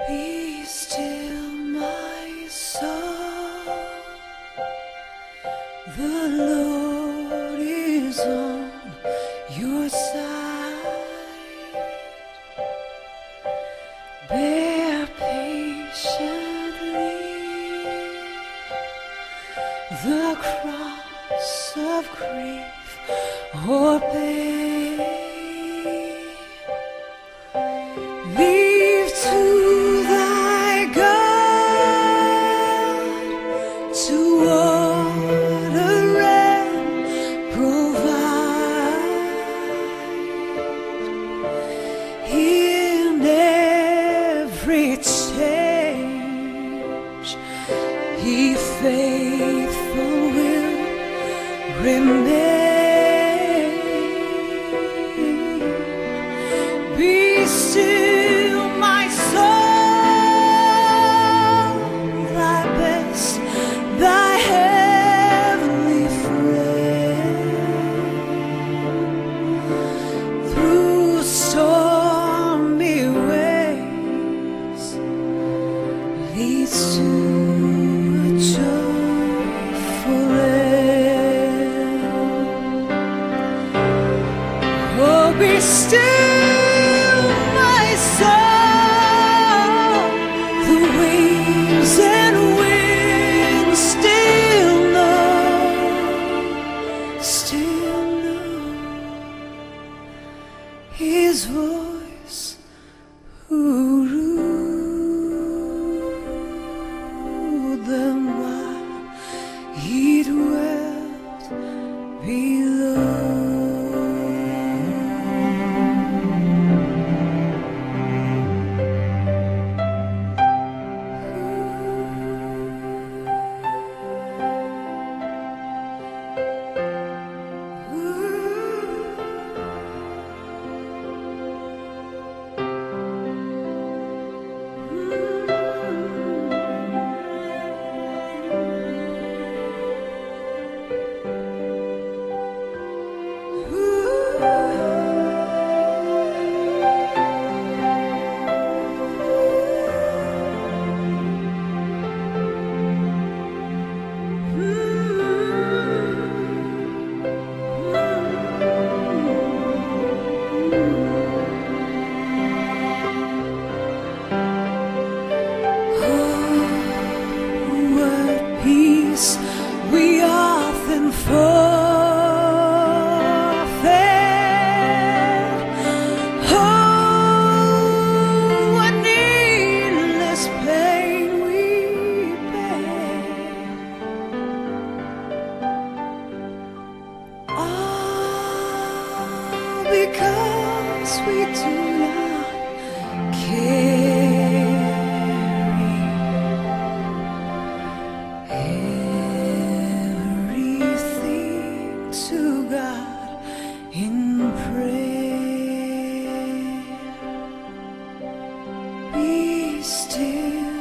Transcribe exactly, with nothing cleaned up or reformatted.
Be still, my soul. The Lord is on your side. Bear patiently the cross of grief or pain. Leave to thy God to order and provide in every change. He faithful will remain. Be still, my soul, thy best, thy heavenly friend. Through stormy ways leads to a joyful end. Oh, be still, my soul, the waves and winds still know, still know His voice, who ruled them while He dwelt below. We often forfeit. Oh, what needless pain we bear. All because we do not carry to God in prayer. Be still.